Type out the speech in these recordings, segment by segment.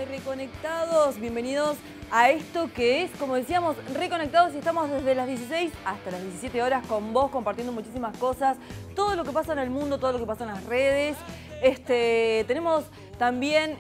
de Reconectados. Bienvenidos a esto que es, como decíamos, Reconectados, y estamos desde las 16 hasta las 17 horas con vos, compartiendo muchísimas cosas, todo lo que pasa en el mundo, todo lo que pasa en las redes. Tenemos también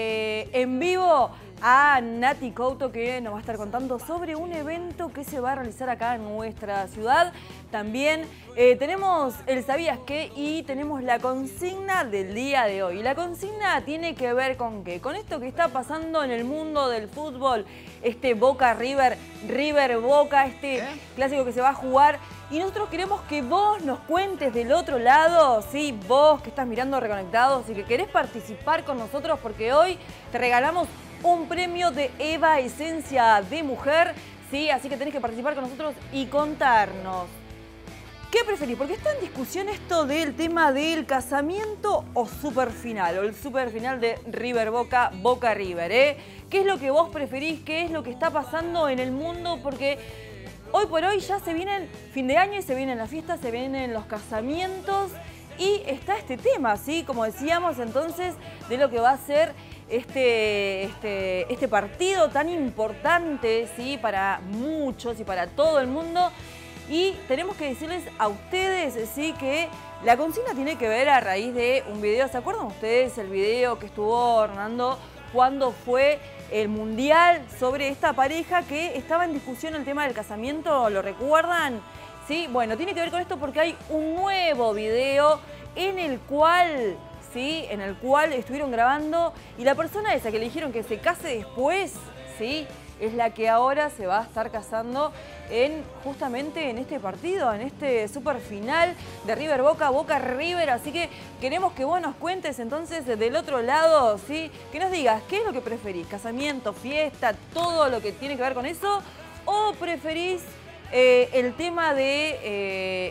en vivo a Nati Couto, que nos va a estar contando sobre un evento que se va a realizar acá en nuestra ciudad. También tenemos el ¿Sabías qué? Y tenemos la consigna del día de hoy. La consigna tiene que ver con ¿qué? Con esto que está pasando en el mundo del fútbol, Boca River, River Boca, clásico que se va a jugar. Y nosotros queremos que vos nos cuentes del otro lado, ¿sí? Vos que estás mirando Reconectados y que querés participar con nosotros, porque hoy te regalamos un premio de Eva Esencia de Mujer, ¿sí? Así que tenés que participar con nosotros y contarnos. ¿Qué preferís? Porque está en discusión esto del tema del casamiento o superfinal, o el superfinal de River Boca, Boca River, ¿eh? ¿Qué es lo que vos preferís? ¿Qué es lo que está pasando en el mundo? Porque hoy por hoy ya se viene fin de año y se vienen las fiestas, se vienen los casamientos y está este tema, ¿sí? Como decíamos entonces, de lo que va a ser este partido tan importante, ¿sí? Para muchos y para todo el mundo. Y tenemos que decirles a ustedes, ¿sí? Que la consigna tiene que ver a raíz de un video. ¿Se acuerdan ustedes el video que estuvo rodando cuando fue el mundial sobre esta pareja que estaba en discusión el tema del casamiento? ¿Lo recuerdan? Sí, bueno, tiene que ver con esto porque hay un nuevo video en el cual, ¿sí? En el cual estuvieron grabando y la persona esa que le dijeron que se case después, ¿sí? Es la que ahora se va a estar casando justamente en este partido, en este superfinal de River Boca, Boca River. Así que queremos que vos nos cuentes entonces del otro lado, ¿sí? Que nos digas qué es lo que preferís, casamiento, fiesta, todo lo que tiene que ver con eso, o preferís el tema de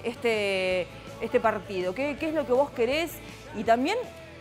este partido. ¿Qué es lo que vos querés? Y también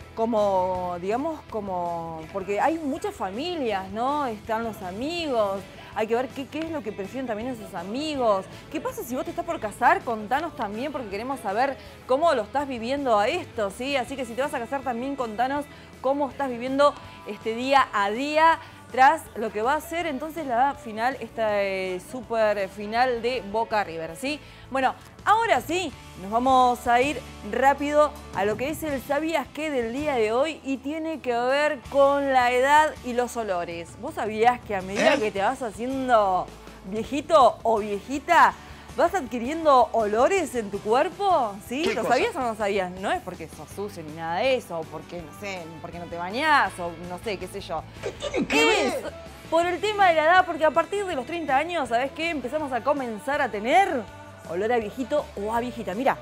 porque hay muchas familias, ¿no? Están los amigos, hay que ver qué es lo que prefieren también esos amigos. ¿Qué pasa si vos te estás por casar? Contanos también, porque queremos saber cómo lo estás viviendo a esto, ¿sí? Así que si te vas a casar también contanos cómo estás viviendo este día a día tras lo que va a ser entonces la final, esta super final de Boca River, ¿sí? Bueno, ahora sí, nos vamos a ir rápido a lo que es el ¿Sabías qué? Del día de hoy, y tiene que ver con la edad y los olores. ¿Vos sabías que a medida que te vas haciendo viejito o viejita, vas adquiriendo olores en tu cuerpo? ¿Sí? ¿Lo sabías o no sabías? No es porque sos sucio ni nada de eso, o porque, no sé, porque no te bañás, o no sé, qué sé yo. ¿Qué tiene que ver? Por el tema de la edad, porque a partir de los 30 años, ¿sabés qué? Empezamos a comenzar a tener olor a viejito o a viejita. Mira.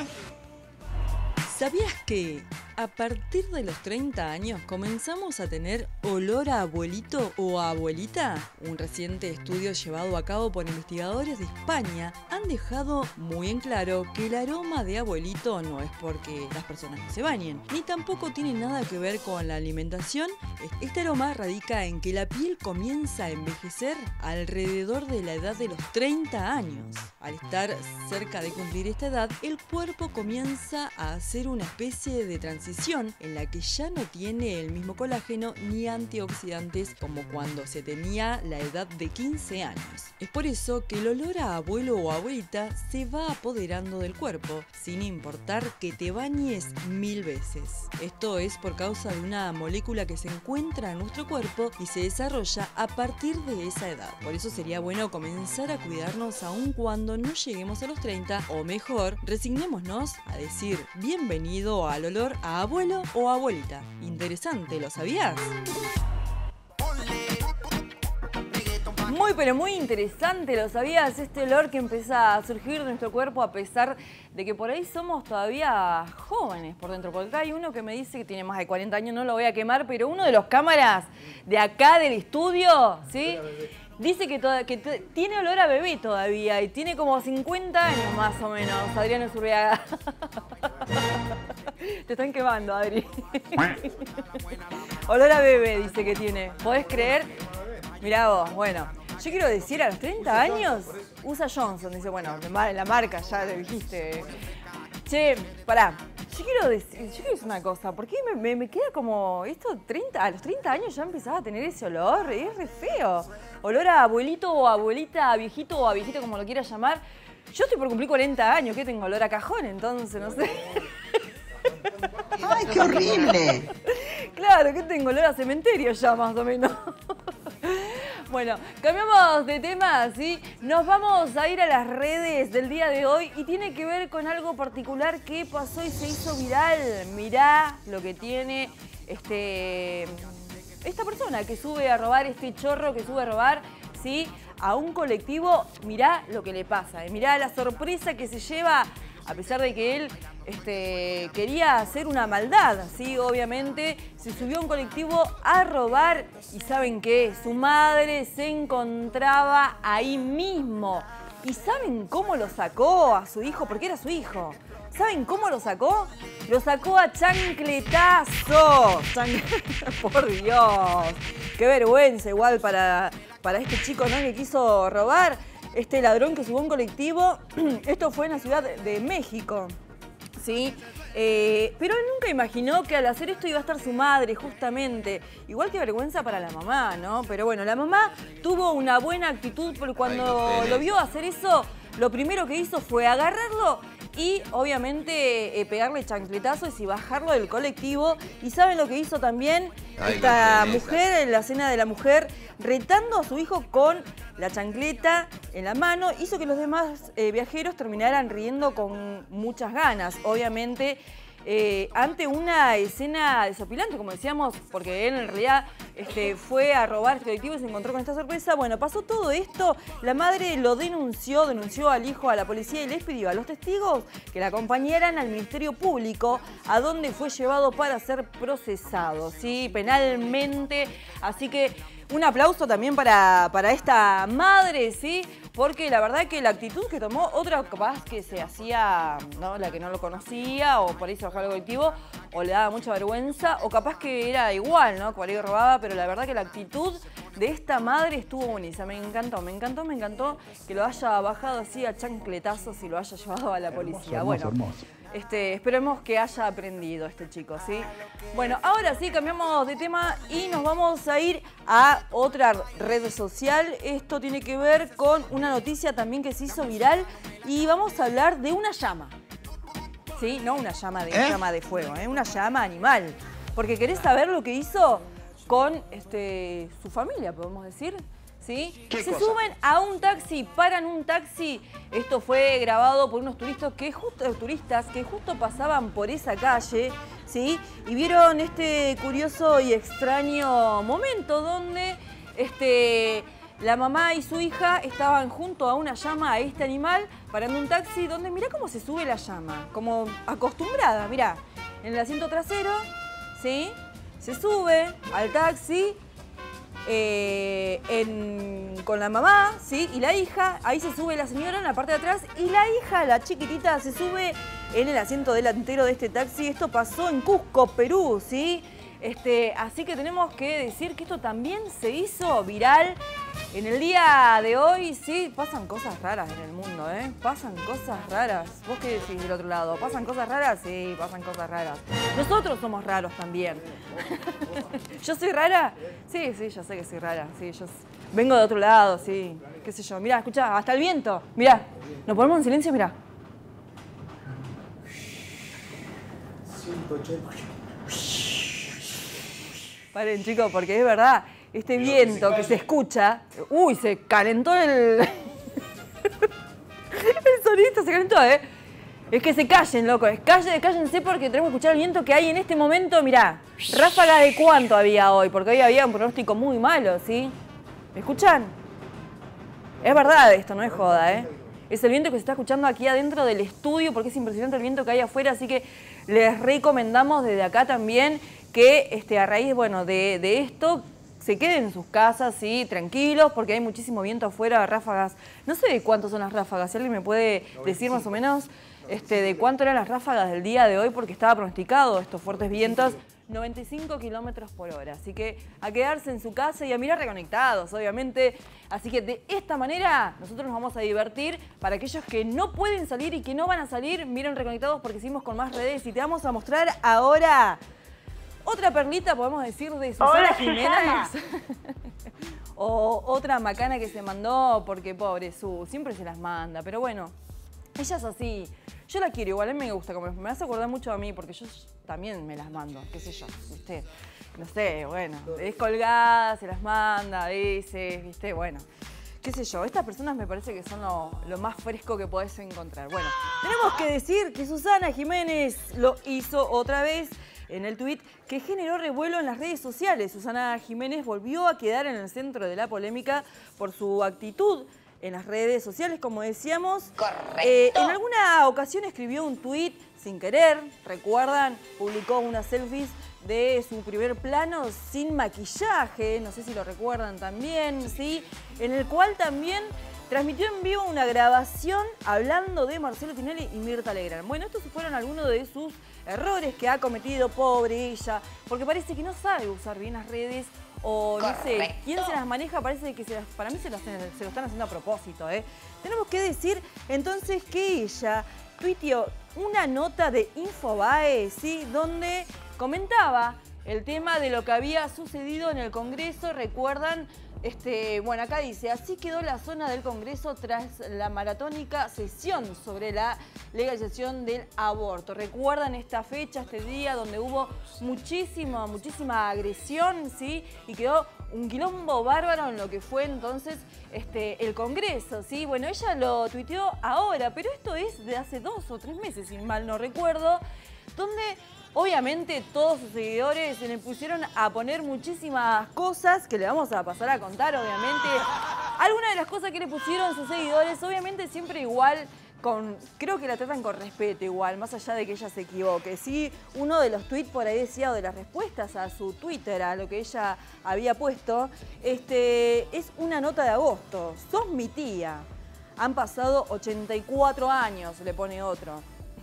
¿Sabías que a partir de los 30 años comenzamos a tener olor a abuelito o a abuelita? Un reciente estudio llevado a cabo por investigadores de España han dejado muy en claro que el aroma de abuelito no es porque las personas no se bañen, ni tampoco tiene nada que ver con la alimentación. Este aroma radica en que la piel comienza a envejecer alrededor de la edad de los 30 años. Al estar cerca de cumplir esta edad, el cuerpo comienza a hacer una especie de transición en la que ya no tiene el mismo colágeno ni antioxidantes como cuando se tenía la edad de 15 años. Es por eso que el olor a abuelo o abuelita se va apoderando del cuerpo, sin importar que te bañes 1000 veces. Esto es por causa de una molécula que se encuentra en nuestro cuerpo y se desarrolla a partir de esa edad. Por eso sería bueno comenzar a cuidarnos aun cuando no lleguemos a los 30, o mejor, resignémonos a decir bienvenido al olor a abuelo o abuelita. Interesante, ¿lo sabías? Muy, pero muy interesante, ¿lo sabías? Este olor que empieza a surgir de nuestro cuerpo a pesar de que por ahí somos todavía jóvenes por dentro. Porque acá hay uno que me dice que tiene más de 40 años, no lo voy a quemar, pero uno de los cámaras de acá del estudio, ¿sí? Dice que tiene olor a bebé todavía y tiene como 50 años más o menos, Adriano Zurriaga. Te están quemando, Adri. Olor a bebé dice que tiene. ¿Podés creer? Mirá vos, bueno. Yo quiero decir, a los 30 años usa Johnson. Dice, bueno, la marca ya le dijiste. Che, pará. Yo quiero decir una cosa, ¿por qué me queda como esto, a los 30 años ya empezaba a tener ese olor? Es re feo. Olor a abuelito o abuelita, a viejito o a viejita, como lo quieras llamar. Yo estoy por cumplir 40 años, ¿qué tengo? Olor a cajón, entonces, no sé. ¡Ay, qué horrible! Claro, ¿qué tengo? Olor a cementerio ya, más o menos. Bueno, cambiamos de tema, ¿sí? Nos vamos a ir a las redes del día de hoy y tiene que ver con algo particular que pasó y se hizo viral. Mirá lo que tiene esta persona que sube a robar, este chorro que sube a robar, ¿sí? A un colectivo. Mirá lo que le pasa, mirá la sorpresa que se lleva, a pesar de que él quería hacer una maldad, ¿sí? Obviamente se subió a un colectivo a robar y ¿saben qué? Su madre se encontraba ahí mismo. ¿Y saben cómo lo sacó a su hijo? Porque era su hijo. ¿Saben cómo lo sacó? Lo sacó a chancletazo. Por Dios. Qué vergüenza igual para este chico, ¿no? Que quiso robar. Este ladrón que subió a un colectivo. Esto fue en la Ciudad de México. ¿Sí? Pero él nunca imaginó que al hacer esto iba a estar su madre, justamente. Igual que vergüenza para la mamá, ¿no? Pero bueno, la mamá tuvo una buena actitud porque cuando lo vio hacer eso, lo primero que hizo fue agarrarlo y obviamente pegarle chancletazos y bajarlo del colectivo. ¿Y saben lo que hizo también esta mujer en la cena de la mujer? Retando a su hijo con la chancleta en la mano, hizo que los demás viajeros terminaran riendo con muchas ganas. Obviamente, ante una escena desopilante, como decíamos, porque él en realidad fue a robar este colectivo y se encontró con esta sorpresa. Bueno, pasó todo esto, la madre lo denunció al hijo a la policía y les pidió a los testigos que la acompañaran al Ministerio Público, a donde fue llevado para ser procesado, ¿sí? Penalmente. Así que un aplauso también para esta madre, ¿sí? Porque la verdad que la actitud que tomó, otra capaz que se hacía, ¿no? La que no lo conocía, o por ahí se bajaba el colectivo, o le daba mucha vergüenza, o capaz que era igual, ¿no? Por ahí robaba, pero la verdad que la actitud de esta madre estuvo buenísima. Me encantó que lo haya bajado así a chancletazos y lo haya llevado a la policía. Hermoso, Bueno, hermoso. Esperemos que haya aprendido este chico, ¿sí? Bueno, ahora sí, cambiamos de tema y nos vamos a ir a otra red social. Esto tiene que ver con una noticia también que se hizo viral y vamos a hablar de una llama. ¿Sí? No una llama de fuego, una llama animal. Porque ¿querés saber lo que hizo con su familia, podemos decir? ¿Sí? Se suben a un taxi, paran un taxi. Esto fue grabado por unos turistas que justo pasaban por esa calle, ¿sí? Y vieron este curioso y extraño momento donde la mamá y su hija estaban junto a una llama, a este animal, parando un taxi donde mirá cómo se sube la llama, como acostumbrada, mirá, en el asiento trasero, ¿sí? Se sube al taxi. Con la mamá, ¿sí? Y la hija, ahí se sube la señora en la parte de atrás y la hija, la chiquitita, se sube en el asiento delantero de este taxi. Esto pasó en Cusco, Perú, ¿sí? Así que tenemos que decir que esto también se hizo viral en el día de hoy. Sí, pasan cosas raras en el mundo, ¿eh? Pasan cosas raras. ¿Vos qué decís del otro lado? ¿Pasan cosas raras? Sí, pasan cosas raras. Nosotros somos raros también. ¿Yo soy rara? Sí, yo sé que soy rara. Sí, yo vengo de otro lado, sí. Qué sé yo. Mirá, escuchá, hasta el viento. Mirá, nos ponemos en silencio, mirá. 180. Paren, chicos, porque es verdad, este viento que se escucha... Uy, se calentó el... el sonidista se calentó, ¿eh? Es que se callen, loco. Cállense porque tenemos que escuchar el viento que hay en este momento. Mirá, ráfaga de cuánto había hoy, porque hoy había un pronóstico muy malo, ¿sí? ¿Me escuchan? Es verdad esto, no es joda, ¿eh? Es el viento que se está escuchando aquí adentro del estudio porque es impresionante el viento que hay afuera, así que les recomendamos desde acá también que a raíz, bueno, de esto se queden en sus casas, sí, tranquilos, porque hay muchísimo viento afuera, ráfagas. No sé de cuántos son las ráfagas, si alguien me puede decir más o menos de cuánto eran las ráfagas del día de hoy, porque estaba pronosticado estos fuertes vientos. 95 kilómetros por hora. Así que a quedarse en su casa y a mirar Reconectados, obviamente. Así que de esta manera nosotros nos vamos a divertir. Para aquellos que no pueden salir y que no van a salir, miren Reconectados porque seguimos con más redes y te vamos a mostrar ahora otra perlita, podemos decir, de Susana Jiménez. O otra macana que se mandó porque pobre siempre se las manda. Pero bueno, ella es así. Yo la quiero igual, a mí me gusta, como me hace acordar mucho a mí porque yo también me las mando, qué sé yo, ¿viste? No sé, bueno, es colgada, se las manda a veces, ¿viste? Bueno, qué sé yo, estas personas me parece que son lo más fresco que podés encontrar. Bueno, tenemos que decir que Susana Jiménez lo hizo otra vez en el tuit que generó revuelo en las redes sociales. Susana Jiménez volvió a quedar en el centro de la polémica por su actitud en las redes sociales, como decíamos. Correcto. En alguna ocasión escribió un tuit sin querer, recuerdan, publicó unas selfies de su primer plano sin maquillaje, no sé si lo recuerdan también, ¿sí? En el cual también transmitió en vivo una grabación hablando de Marcelo Tinelli y Mirta Legrand. Bueno, estos fueron algunos de sus errores que ha cometido, pobre ella, porque parece que no sabe usar bien las redes o no sé, quién se las maneja, parece que para mí se lo están haciendo a propósito, ¿eh? Tenemos que decir entonces que ella tuiteó una nota de Infobae, ¿sí? Donde comentaba el tema de lo que había sucedido en el Congreso. Recuerdan, bueno, acá dice, así quedó la zona del Congreso tras la maratónica sesión sobre la legalización del aborto. ¿Recuerdan esta fecha, este día donde hubo muchísima agresión, ¿sí? Y quedó un quilombo bárbaro en lo que fue entonces el Congreso, ¿sí? Bueno, ella lo tuiteó ahora, pero esto es de hace 2 o 3 meses, si mal no recuerdo, donde obviamente todos sus seguidores se le pusieron a poner muchísimas cosas que le vamos a pasar a contar, obviamente. Algunas de las cosas que le pusieron sus seguidores, obviamente siempre igual, creo que la tratan con respeto igual, más allá de que ella se equivoque. Sí, uno de los tweets por ahí decía, o de las respuestas a su Twitter, a lo que ella había puesto, es una nota de agosto. Sos mi tía. Han pasado 84 años, le pone otro.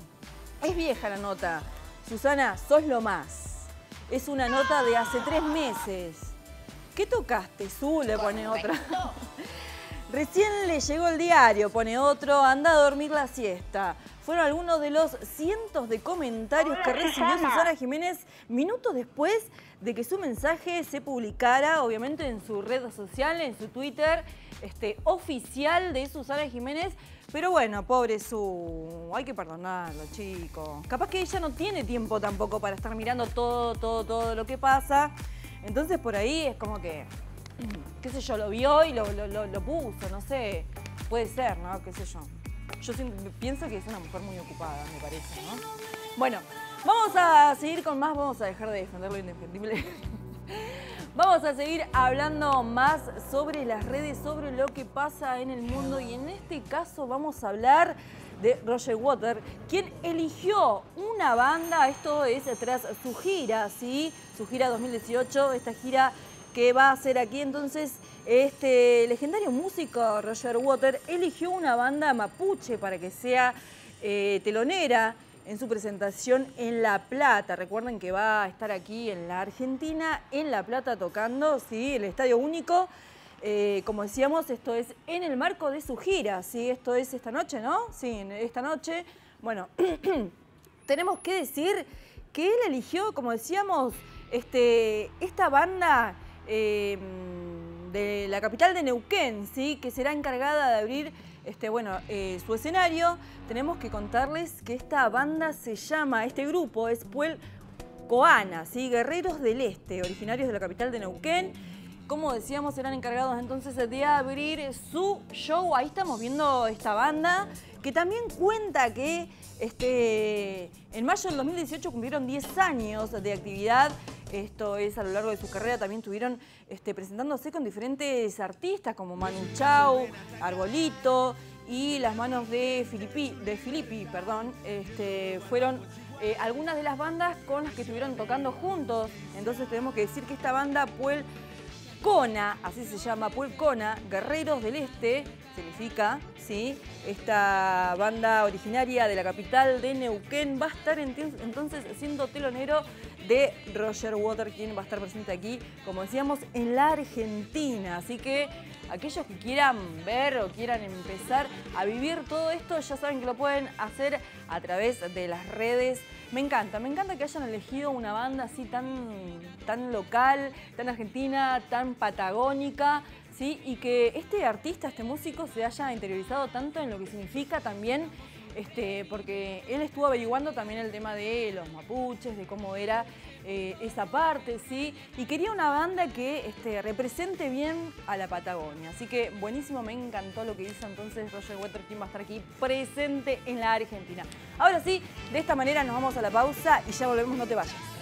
Es vieja la nota. Susana, sos lo más. Es una nota de hace 3 meses. ¿Qué tocaste, Su? Le pone otra. Recién le llegó el diario, pone otro. Anda a dormir la siesta. Fueron algunos de los cientos de comentarios que recibió Susana Jiménez minutos después de que su mensaje se publicara, obviamente en su red social, en su Twitter oficial de Susana Jiménez. Pero bueno, pobre hay que perdonarlo, chicos. Capaz que ella no tiene tiempo tampoco para estar mirando todo lo que pasa. Entonces por ahí es como que, qué sé yo, lo vio y lo puso, no sé. Puede ser, ¿no? Qué sé yo. Yo pienso que es una mujer muy ocupada, me parece, ¿no? Bueno, vamos a seguir con más, vamos a dejar de defender lo indefendible. Vamos a seguir hablando más sobre las redes, sobre lo que pasa en el mundo y en este caso vamos a hablar de Roger Waters, quien eligió una banda, esto es tras su gira, ¿sí? Su gira 2018, esta gira que va a hacer aquí. Entonces, este legendario músico Roger Waters eligió una banda mapuche para que sea telonera en su presentación en La Plata. Recuerden que va a estar aquí en la Argentina, en La Plata tocando, ¿sí? El Estadio Único. Como decíamos, esto es en el marco de su gira, ¿sí? Esto es esta noche, ¿no? Sí, esta noche. Bueno, tenemos que decir que él eligió, como decíamos, esta banda de la capital de Neuquén, ¿sí? Que será encargada de abrir su escenario. Tenemos que contarles que esta banda se llama, este grupo es Puel Coana, ¿sí? Guerreros del Este, originarios de la capital de Neuquén. Como decíamos, serán encargados entonces de abrir su show. Ahí estamos viendo esta banda, que también cuenta que en mayo del 2018 cumplieron 10 años de actividad. Esto es a lo largo de su carrera, también estuvieron presentándose con diferentes artistas como Manu Chao, Arbolito y las manos de Filippi, perdón. Fueron algunas de las bandas con las que estuvieron tocando juntos. Entonces tenemos que decir que esta banda, Puel Pulcona, así se llama, Pulcona, Guerreros del Este, significa, ¿sí? Esta banda originaria de la capital de Neuquén va a estar entonces siendo telonero de Roger Waters, quien va a estar presente aquí, como decíamos, en la Argentina. Así que aquellos que quieran ver o quieran empezar a vivir todo esto, ya saben que lo pueden hacer a través de las redes. Me encanta que hayan elegido una banda así tan local, tan argentina, tan patagónica, ¿sí? Y que este artista, este músico, se haya interiorizado tanto en lo que significa también, porque él estuvo averiguando también el tema de los mapuches, de cómo era esa parte, ¿sí? Y quería una banda que represente bien a la Patagonia. Así que buenísimo, me encantó lo que hizo entonces Roger Waters, quien va a estar aquí presente en la Argentina. Ahora sí, de esta manera nos vamos a la pausa y ya volvemos, no te vayas.